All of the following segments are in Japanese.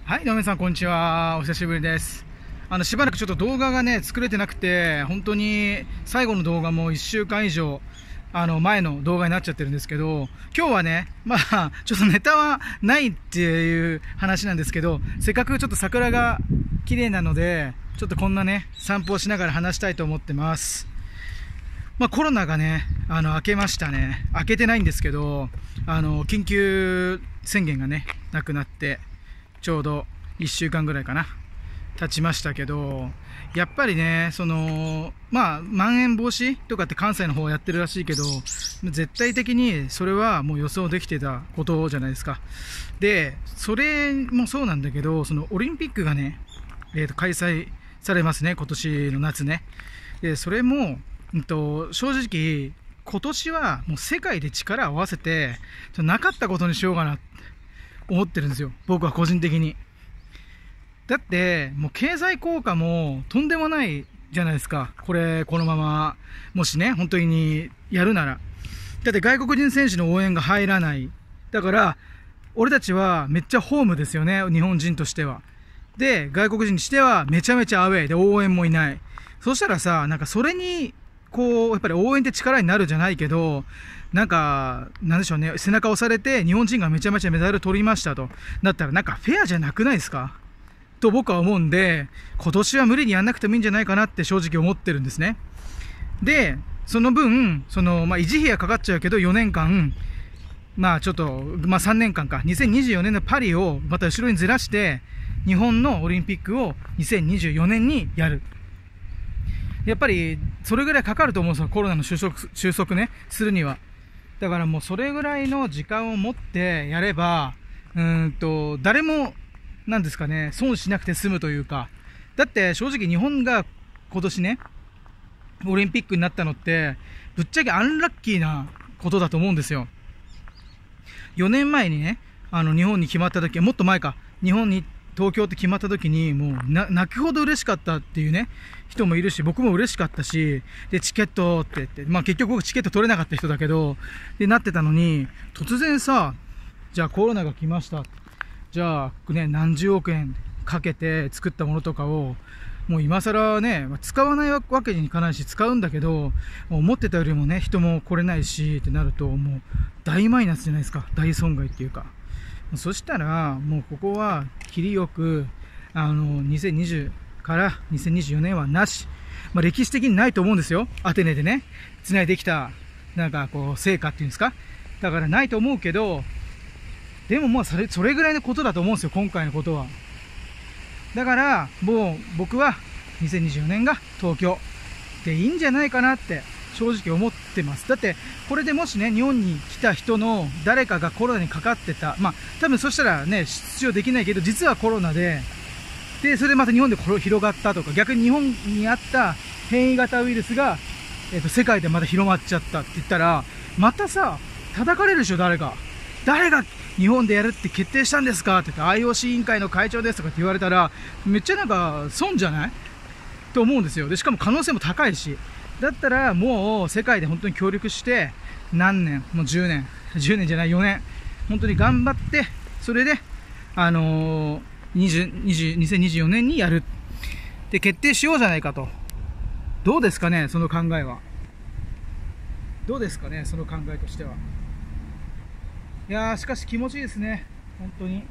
はい、どうも皆さん、こんにちは。お久しぶりです。しばらくちょっと動画がね、作れてなくて、本当に最後の動画も1週間以上、前の動画になっちゃってるんですけど、今日はね、ちょっとネタはないっていう話なんですけど、せっかくちょっと桜が綺麗なので、ちょっとこんなね、散歩をしながら話したいと思ってます。コロナがね、明けましたね。明けてないんですけど、緊急宣言がね、なくなって、ちょうど1週間ぐらいかな経ちましたけど、やっぱりね、まん延防止とかって関西の方やってるらしいけど、絶対的にそれはもう予想できてたことじゃないですか。で、それもそうなんだけど、そのオリンピックがね、開催されますね、今年の夏ね。で、それも、正直、今年はもう世界で力を合わせて、なかったことにしようかなって思ってるんですよ、僕は個人的に。だって、もう経済効果もとんでもないじゃないですか。このまま、もしね、本当にやるなら。だって外国人選手の応援が入らない。だから、俺たちはめっちゃホームですよね、日本人としては。で、外国人にしてはめちゃめちゃアウェーで応援もいない。そしたらさ、なんかそれに、やっぱり応援って力になるじゃないけど、なんでしょうね、背中押されて日本人がめちゃめちゃメダル取りましたと。だったらなんかフェアじゃなくないですかと僕は思うんで、今年は無理にやんなくてもいいんじゃないかなって正直思ってるんですね。で、その分、維持費がかかっちゃうけど4年間、3年間か、2024年のパリをまた後ろにずらして、日本のオリンピックを2024年にやる。やっぱり、それぐらいかかると思うんですよ、コロナの収束ね、するには。だからもうそれぐらいの時間を持ってやれば、誰も、なんですかね、損しなくて済むというか。だって正直日本が今年ね、オリンピックになったのって、ぶっちゃけアンラッキーなことだと思うんですよ。4年前にね、日本に決まった時、もっと前か、東京って決まった時に、もう泣くほど嬉しかったっていうね、人もいるし、僕も嬉しかったし、で、チケットって言って、結局僕チケット取れなかった人だけど、で、なってたのに、突然さ、じゃあコロナが来ました。じゃあ、ね、何十億円かけて作ったものとかを、もう今更ね、使わないわけにいかないし、使うんだけど、もう思ってたよりもね、人も来れないし、ってなると、もう大マイナスじゃないですか。大損害っていうか。そしたら、もうここは、切りよく、2020から2024年はなし。歴史的にないと思うんですよ。アテネでね、繋いできた、成果っていうんですか。だからないと思うけど、でももうそれぐらいのことだと思うんですよ、今回のことは。だから、もう僕は2024年が東京でいいんじゃないかなって正直思ってます。だって、これでもしね、日本に来た人の誰かがコロナにかかってた。多分そしたらね、出場できないけど、実はコロナで、それでまた日本で広がったとか、逆に日本にあった変異型ウイルスが、世界でまた広まっちゃったって言ったら、またさ、叩かれるでしょ、誰が日本でやるって決定したんですかって言って IOC 委員会の会長ですとかって言われたら、めっちゃ損じゃないと思うんですよ。で、しかも可能性も高いし。だったらもう世界で本当に協力して、何年、もう10年じゃない4年、本当に頑張って、それで、2024年にやるって決定しようじゃないかと。どうですかね、その考えは。どうですかね、その考えとしては。いやー、しかし気持ちいいですね、本当に。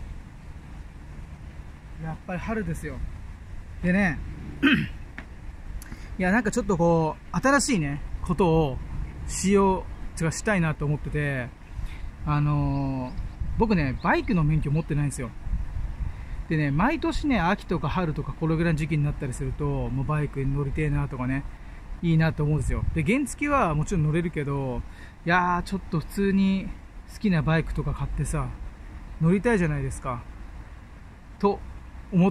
やっぱり春ですよ。でね、いや、ちょっと新しいね、ことをしたいなと思ってて、僕ね、バイクの免許持ってないんですよ。でね、毎年ね、秋とか春とかこれぐらいの時期になったりすると、もうバイクに乗りてえなとかね、いいなと思うんですよ。で、原付はもちろん乗れるけど、いやー、ちょっと普通に好きなバイクとか買ってさ、乗りたいじゃないですか。と思って、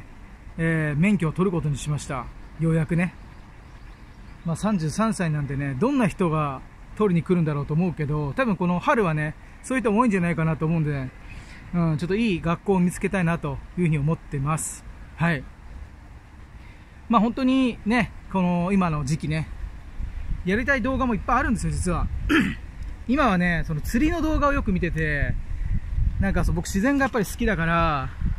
免許を取ることにしました。ようやくね。33歳なんでね、どんな人が取りに来るんだろうと思うけど、多分この春はね、そういう人多いんじゃないかなと思うんで、ちょっといい学校を見つけたいなというふうに思ってます。はい。本当にね、この今の時期ね、やりたい動画もいっぱいあるんですよ、実は。今はね、その釣りの動画をよく見てて、僕自然がやっぱり好きだから、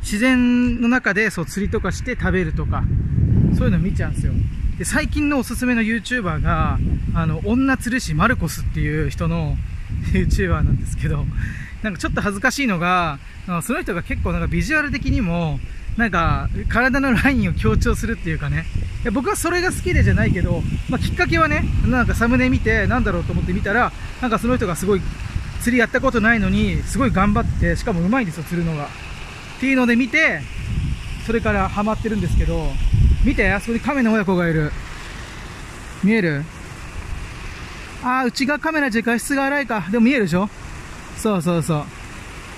自然の中でそう釣りとかして食べるとか、そういうの見ちゃうんですよ。で、最近のおすすめの YouTuber が、女釣り師マルコスっていう人の YouTuber なんですけど、なんかちょっと恥ずかしいのが、その人が結構なんかビジュアル的にも、なんか体のラインを強調するっていうかね、いや僕はそれが好きでじゃないけど、まあ、きっかけはね、なんかサムネ見てなんだろうと思って見たら、なんかその人がすごい釣りやったことないのにすごい頑張って、しかもうまいんですよ、釣るのがっていうので見て、それからハマってるんですけど、見て、あそこに亀の親子がいる。見える？ああ、内側カメラじゃ画質が荒いか。でも見えるでしょ？そうそうそう。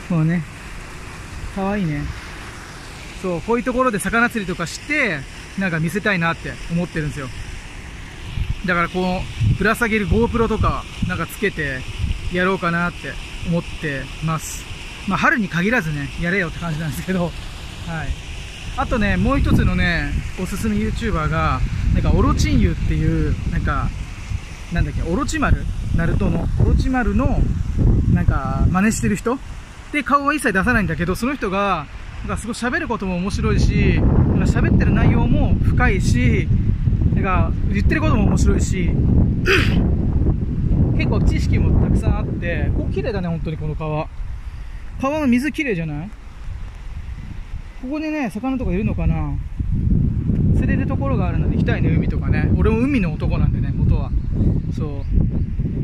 もうね、かわいいね。そう、こういうところで魚釣りとかして、なんか見せたいなって思ってるんですよ。だからこう、ぶら下げる GoPro とか、なんかつけてやろうかなって思ってます。まあ春に限らずね、やれよって感じなんですけど、はい。あとね、もう一つのね、おすすめ YouTuber が、なんかオロチンユっていう、なんか、なんだっけ、オロチマル、ナルトのオロチマルの、なんか、真似してる人で、顔は一切出さないんだけど、その人が、なんかすごい喋ることも面白いし、なんか喋ってる内容も深いし、なんか言ってることも面白いし、結構知識もたくさんあって、ここ綺麗だね、本当にこの川。川の水綺麗じゃない？ここにね、魚とかいるのかな？釣れるところがあるので行きたいね、海とかね。俺も海の男なんでね、元は。そう。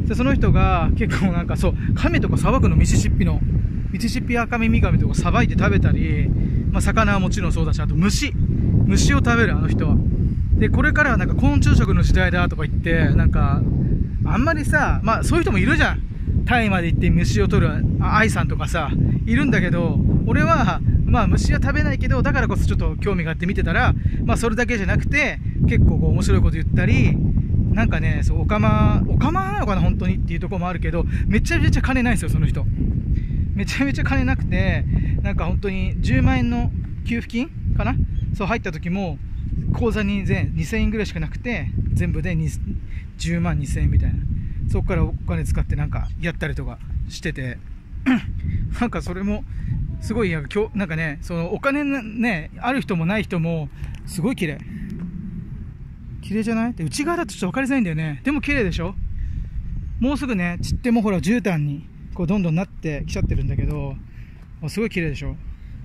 で、その人が結構なんかそう、亀とかさばくの、ミシシッピアカミミガメとかさばいて食べたり、まあ魚はもちろんそうだし、あと虫を食べる、あの人は。で、これからはなんか昆虫食の時代だとか言って、なんか、あんまりさ、まあそういう人もいるじゃん。タイまで行って虫を取る愛さんとかさ、いるんだけど、俺は、まあ虫は食べないけど、だからこそちょっと興味があって見てたら、まあそれだけじゃなくて、結構こう面白いこと言ったり、なんかね、そう、オカマなのかな、本当にっていうところもあるけど、めちゃめちゃ金ないんですよ、その人。めちゃめちゃ金なくて、なんか本当に10万円の給付金かな、そう入った時も、口座に2000円ぐらいしかなくて、全部で10万2000円みたいな。そこからお金使ってなんかやったりとかしてて、なんかそれも、すごい、なんかね、そのお金ね、ある人もない人も、すごい綺麗。綺麗じゃない？で、内側だとちょっと分かりづらいんだよね。でも綺麗でしょ？もうすぐね、散ってもほら、絨毯に、こう、どんどんなってきちゃってるんだけど、すごい綺麗でしょ？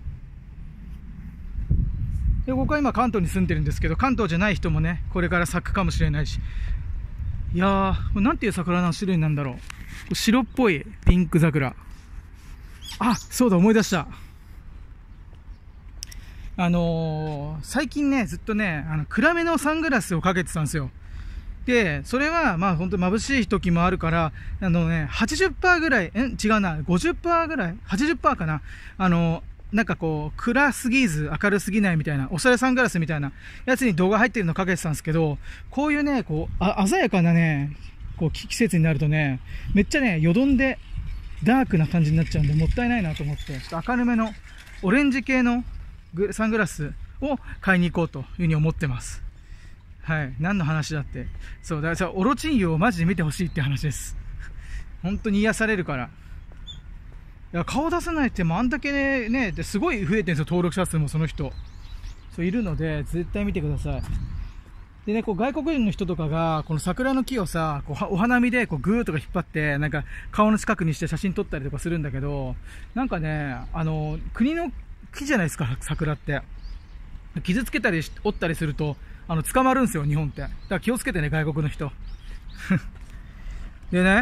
で、僕は今関東に住んでるんですけど、関東じゃない人もね、これから咲くかもしれないし。いやー、これなんていう桜の種類なんだろう。白っぽいピンク桜。あ、そうだ、思い出した。最近ね、ずっとね、暗めのサングラスをかけてたんですよ。で、それは、まあ本当眩しい時もあるから、80% ぐらい、違うな、50% ぐらい ?80% かな。なんかこう、暗すぎず明るすぎないみたいな、おしゃれサングラスみたいなやつに動画入ってるのかけてたんですけど、こういうね、こう、鮮やかなね、こう、季節になるとね、めっちゃね、よどんで、ダークな感じになっちゃうんで、もったいないなと思って、ちょっと明るめの、オレンジ系のサングラスを買いに行こうというふうに思ってます。はい。何の話だって。そう、だからオロチンユをマジで見てほしいって話です。本当に癒されるから。いや、顔出さないってもあんだけね、すごい増えてるんですよ、登録者数もその人。そういるので、絶対見てください。でね、こう外国人の人とかが、この桜の木をさ、こうお花見でこうグーとか引っ張って、なんか顔の近くにして写真撮ったりとかするんだけど、なんかね、国の木じゃないですか、桜って。傷つけたり折ったりすると、捕まるんですよ、日本って。だから気をつけてね、外国の人。でね、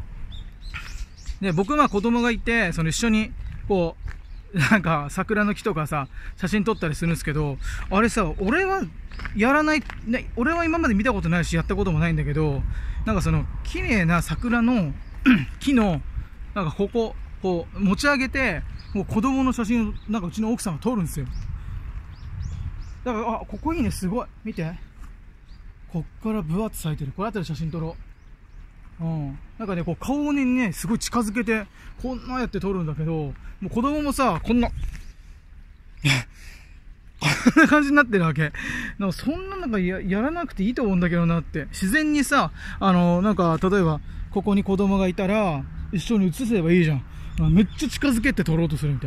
僕は子供がいて、その一緒に、こう、なんか桜の木とかさ、写真撮ったりするんですけど、あれさ、俺はやらない、ね、俺は今まで見たことないし、やったこともないんだけど、なんかその、綺麗な桜の木の、なんかこう、持ち上げて、もう子供の写真を、なんかうちの奥さんが撮るんですよ。だから、あ、ここいいね、すごい。見て。こっからブワッと咲いてる。これ後で写真撮ろう。うん。なんかね、こう顔にね、すごい近づけて、こんなやって撮るんだけど、もう子供もさ、こんな、こんな感じになってるわけ。なんかそんななんかやらなくていいと思うんだけどなって。自然にさ、なんか、例えば、ここに子供がいたら、一緒に写せばいいじゃん。めっちゃ近づけて撮ろうとするみたいな。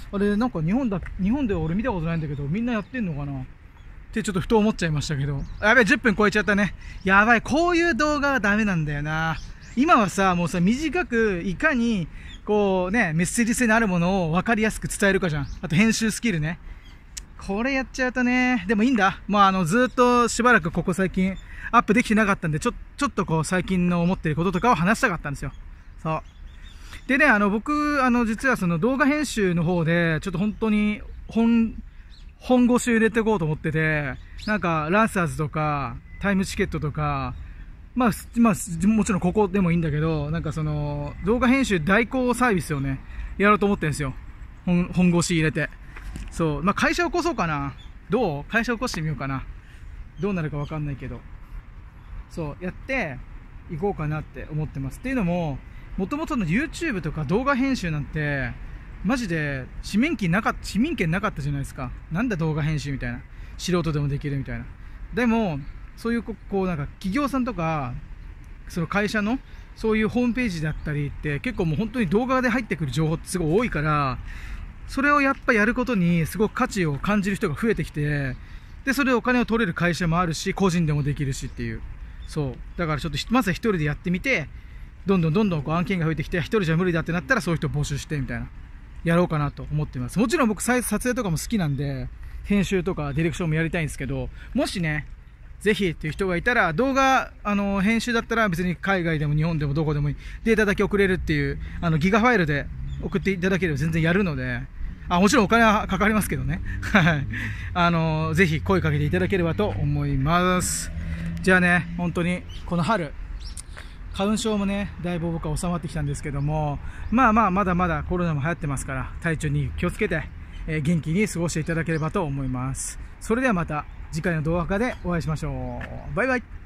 あれ、なんか日本では俺見たことないんだけど、みんなやってんのかなってちょっとふと思っちゃいましたけど。やべえ、10分超えちゃったね。やばい、こういう動画はダメなんだよな。今はさ、もうさ、短く、いかに、こうね、メッセージ性のあるものを分かりやすく伝えるかじゃん。あと編集スキルね。これやっちゃうとね、でもいいんだ。まあずっとしばらくここ最近、アップできてなかったんで、ちょっとこう、最近の思ってることとかを話したかったんですよ。そう。でね、僕、実はその動画編集の方で、ちょっと本当に、本腰入れていこうと思ってて、なんか、ランサーズとか、タイムチケットとか、まあ、もちろんここでもいいんだけど、なんかその、動画編集代行サービスをね、やろうと思ってるんですよ。本腰入れて。そう。まあ、会社起こそうかな。どう？会社起こしてみようかな。どうなるかわかんないけど。そう、やって、いこうかなって思ってます。っていうのも、もともとの YouTube とか動画編集なんて、マジで市民権なかったじゃないですか。なんだ動画編集みたいな。素人でもできるみたいな。でも、そういうこうなんか企業さんとか、その会社のそういうホームページだったりって結構もう本当に動画で入ってくる情報ってすごい多いから、それをやっぱやることにすごく価値を感じる人が増えてきて、で、それでお金を取れる会社もあるし、個人でもできるしっていう。そう。だからちょっとまずは一人でやってみて、どんどんこう案件が増えてきて、一人じゃ無理だってなったらそういう人を募集してみたいな。やろうかなと思っています。もちろん僕撮影とかも好きなんで、編集とかディレクションもやりたいんですけど、もしね、ぜひっていう人がいたら、動画、編集だったら別に海外でも日本でもどこでもいい。データだけ送れるっていう、ギガファイルで送っていただければ全然やるので、もちろんお金はかかりますけどね。はい。ぜひ声かけていただければと思います。じゃあね、本当に、この春、花粉症もね、だいぶ僕は収まってきたんですけども、まだまだコロナも流行ってますから、体調に気をつけて、元気に過ごしていただければと思います。それではまた次回の動画でお会いしましょう。バイバイ。